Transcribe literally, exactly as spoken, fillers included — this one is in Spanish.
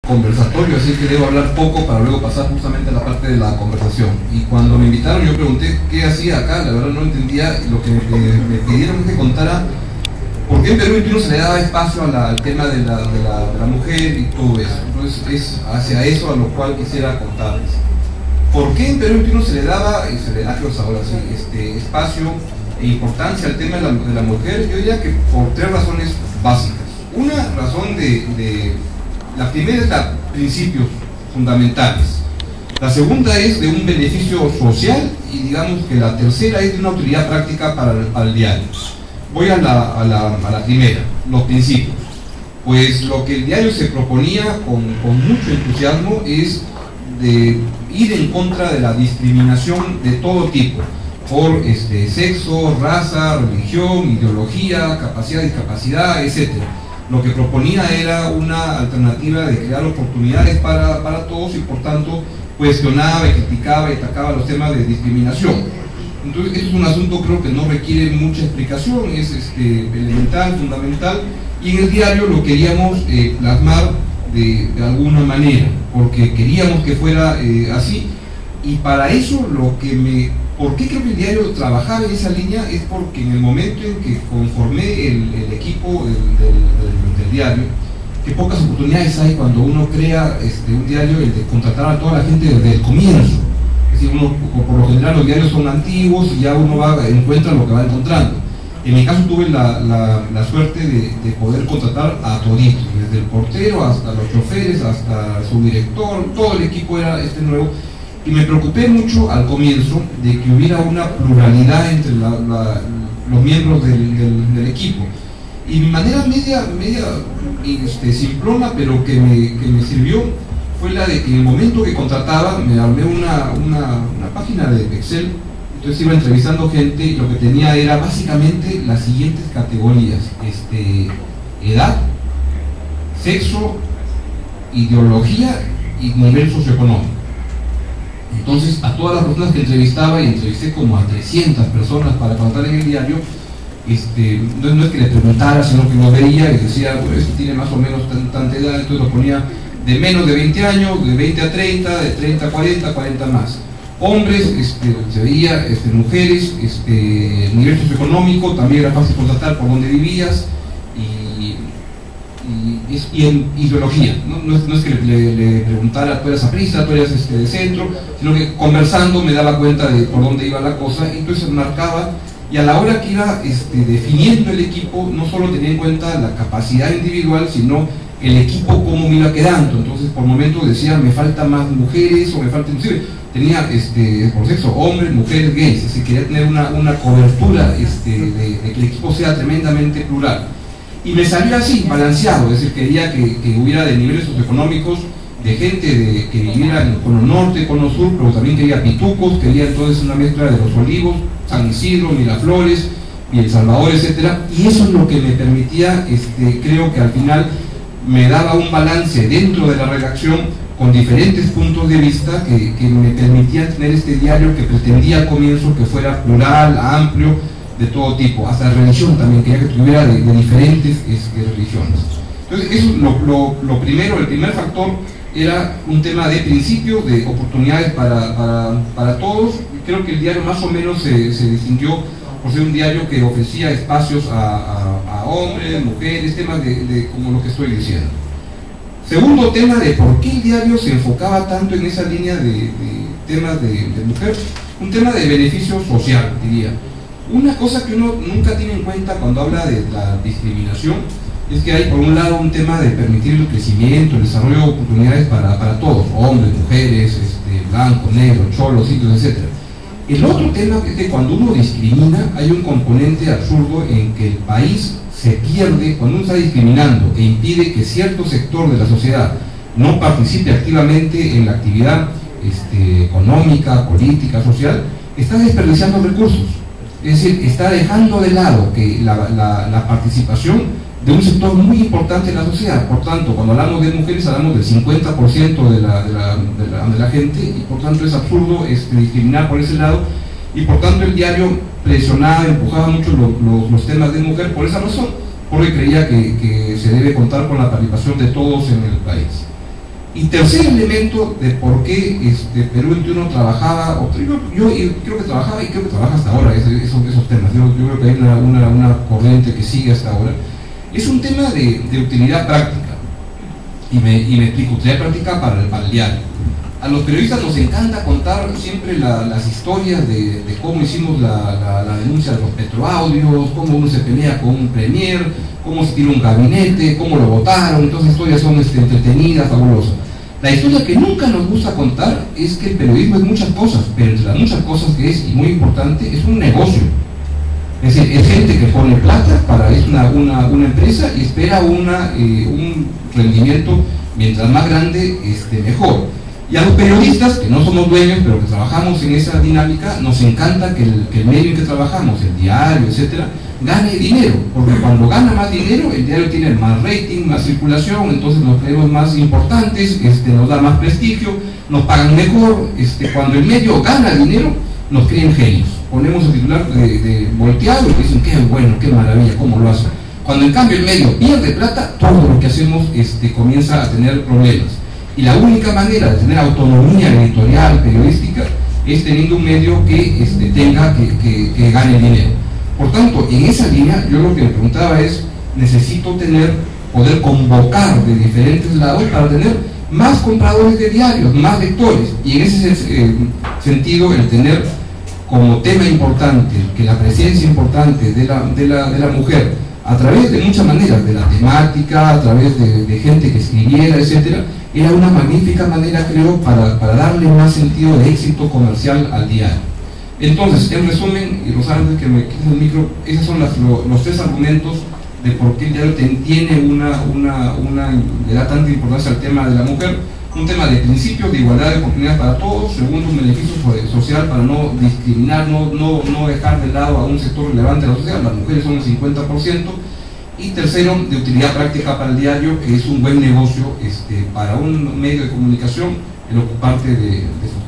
Conversatorio, así que debo hablar poco para luego pasar justamente a la parte de la conversación. Y cuando me invitaron yo pregunté qué hacía acá, la verdad no entendía. Lo que me, me pidieron que contara por qué en Perú veintiuno se le daba espacio a la, al tema de la, de, la, de la mujer y todo eso. Entonces es hacia eso a lo cual quisiera contarles. ¿Por qué en Perú veintiuno se le daba, y se le da creo ahora sí, este, espacio e importancia al tema de la, de la mujer? Yo diría que por tres razones básicas. Una razón de, de la primera es la principios fundamentales, la segunda es de un beneficio social y digamos que la tercera es de una utilidad práctica para el, para el diario. Voy a la, a, la, a la primera, los principios. Pues lo que el diario se proponía con, con mucho entusiasmo es de ir en contra de la discriminación de todo tipo, por este, sexo, raza, religión, ideología, capacidad, discapacidad, etcétera. Lo que proponía era una alternativa de crear oportunidades para, para todos y por tanto cuestionaba y criticaba y atacaba los temas de discriminación. Entonces este es un asunto creo que no requiere mucha explicación, es este, elemental, fundamental, y en el diario lo queríamos eh, plasmar de, de alguna manera, porque queríamos que fuera eh, así, y para eso lo que me... ¿Por qué creo que el diario trabajaba en esa línea? Es porque en el momento en que conformé el, el equipo del, del, del, del diario, que pocas oportunidades hay cuando uno crea este, un diario, el de contratar a toda la gente desde el comienzo. Es decir, uno, por lo general los diarios son antiguos y ya uno va, encuentra lo que va encontrando. En mi caso tuve la, la, la suerte de, de poder contratar a toditos, desde el portero hasta los choferes, hasta su director, todo el equipo era este nuevo. Y me preocupé mucho al comienzo de que hubiera una pluralidad entre la, la, los miembros del, del, del equipo. Y mi manera media, media este, simplona, pero que me, que me sirvió, fue la de que en el momento que contrataba, me armé una, una, una página de Excel, entonces iba entrevistando gente y lo que tenía era básicamente las siguientes categorías: este, edad, sexo, ideología y nivel socioeconómico. Entonces a todas las personas que entrevistaba, y entrevisté como a trescientas personas para contar en el diario, este, no, no es que le preguntara, sino que lo veía y decía, bueno, este tiene más o menos tan, tanta edad, entonces lo ponía de menos de veinte años, de veinte a treinta, de treinta a cuarenta, cuarenta más. Hombres, este, se veía, este, mujeres, este, nivel socioeconómico, también era fácil contratar por dónde vivías, y, y, y en ideología, no, no, es, no es que le, le preguntara, tú eras aprista, tú eras este, de centro, sino que conversando me daba cuenta de por dónde iba la cosa, y entonces marcaba, y a la hora que iba este, definiendo el equipo, no solo tenía en cuenta la capacidad individual, sino el equipo cómo me iba quedando. Entonces por momentos decía, me faltan más mujeres, o me falta, inclusive tenía este, por sexo, hombres, mujeres, gays, es decir, quería tener una, una cobertura este, de, de que el equipo sea tremendamente plural. Y me salió así, balanceado, es decir, quería que, que hubiera de niveles socioeconómicos, de gente de, que viviera en el cono norte, cono sur, pero también quería pitucos, quería entonces una mezcla de los Olivos, San Isidro, Miraflores, y El Salvador, etcétera. Y eso es lo que me permitía, este, creo que al final me daba un balance dentro de la redacción con diferentes puntos de vista que, que me permitía tener este diario que pretendía al comienzo que fuera plural, amplio, de todo tipo, hasta religión también, quería que tuviera de, de diferentes este, religiones. Entonces eso es lo, lo, lo primero, el primer factor era un tema de principio, de oportunidades para, para, para todos. Creo que el diario más o menos se, se distinguió por ser un diario que ofrecía espacios a, a, a hombres, mujeres, temas de, de como lo que estoy diciendo. Segundo tema de por qué el diario se enfocaba tanto en esa línea de, de temas de, de mujer, un tema de beneficio social, diría. Una cosa que uno nunca tiene en cuenta cuando habla de la discriminación es que hay por un lado un tema de permitir el crecimiento, el desarrollo de oportunidades para, para todos, hombres, mujeres, este, blancos, negros, cholos, sitios, etcétera. El otro tema es que cuando uno discrimina hay un componente absurdo en que el país se pierde cuando uno está discriminando e impide que cierto sector de la sociedad no participe activamente en la actividad este, económica, política, social, está desperdiciando recursos. Es decir, está dejando de lado que la, la, la participación de un sector muy importante en la sociedad. Por tanto, cuando hablamos de mujeres hablamos del cincuenta por ciento de la, de, la, de, la, de la gente, y por tanto es absurdo este, discriminar por ese lado, y por tanto el diario presionaba, empujaba mucho los, los, los temas de mujer por esa razón, porque creía que, que se debe contar con la participación de todos en el país. Y tercer elemento de por qué este, Perú veintiuno trabajaba, o yo, yo, yo creo que trabajaba y creo que trabaja hasta ahora esos, esos temas, yo, yo creo que hay una, una, una corriente que sigue hasta ahora, es un tema de, de utilidad práctica. Y me, y me explico, utilidad práctica para el, para el diario. A los periodistas nos encanta contar siempre la, las historias de, de cómo hicimos la, la, la denuncia de los petroaudios, cómo uno se pelea con un premier, cómo se tira un gabinete, cómo lo votaron. Todas las historias son este, entretenidas, fabulosas. La historia que nunca nos gusta contar es que el periodismo es muchas cosas, pero entre las muchas cosas que es, y muy importante, es un negocio. Es decir, es gente que pone plata para es una, una, una empresa y espera una, eh, un rendimiento mientras más grande, este, mejor. Y a los periodistas, que no somos dueños, pero que trabajamos en esa dinámica, nos encanta que el, que el medio en que trabajamos, el diario, etcétera, gane dinero, porque cuando gana más dinero, el diario tiene más rating, más circulación, entonces nos creemos más importantes, este, nos da más prestigio, nos pagan mejor. Este, cuando el medio gana dinero, nos creen genios. Ponemos el titular de, de volteado y dicen, qué bueno, qué maravilla, cómo lo hacen. Cuando en cambio el medio pierde plata, todo lo que hacemos este, comienza a tener problemas. Y la única manera de tener autonomía editorial, periodística, es teniendo un medio que este, tenga, que, que, que gane dinero. Por tanto, en esa línea, yo lo que me preguntaba es, necesito tener, poder convocar de diferentes lados para tener más compradores de diarios, más lectores. Y en ese eh, sentido, el tener como tema importante, que la presencia importante de la, de la, de la mujer, a través de muchas maneras, de la temática, a través de, de gente que escribiera, etcétera, era una magnífica manera, creo, para, para darle más sentido de éxito comercial al diario. Entonces, en resumen, y Rosana, antes que me quites el micro, esos son las, lo, los tres argumentos de por qué el diario tiene una, una, una, le da tanta importancia al tema de la mujer. Un tema de principios, de igualdad de oportunidades para todos. Segundo, un beneficio social para no discriminar, no, no, no dejar de lado a un sector relevante de la sociedad. Las mujeres son el cincuenta por ciento. Y tercero, de utilidad práctica para el diario, que es un buen negocio este, para un medio de comunicación el ocuparte de, de